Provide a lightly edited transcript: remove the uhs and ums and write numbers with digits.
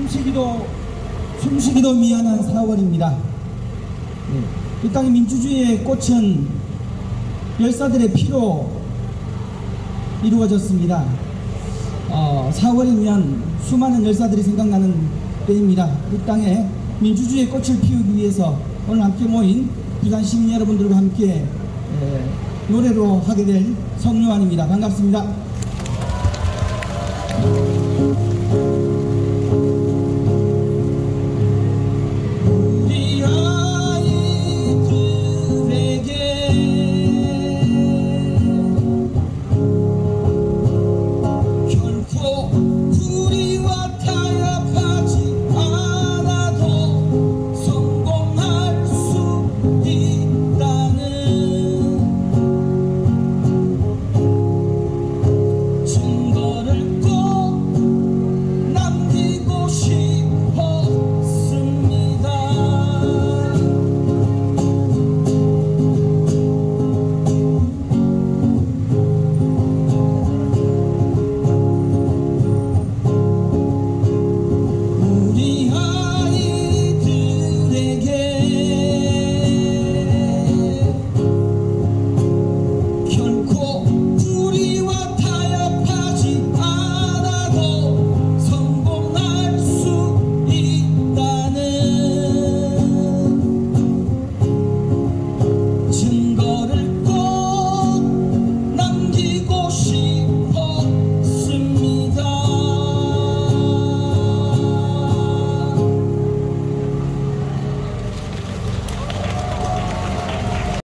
숨쉬기도 미안한 4월입니다. 이 땅의 민주주의의 꽃은 열사들의 피로 이루어졌습니다. 4월이면 수많은 열사들이 생각나는 때입니다. 이 땅에 민주주의의 꽃을 피우기 위해서 오늘 함께 모인 부산 시민 여러분들과 함께 노래로 하게 될 성요한입니다. 반갑습니다.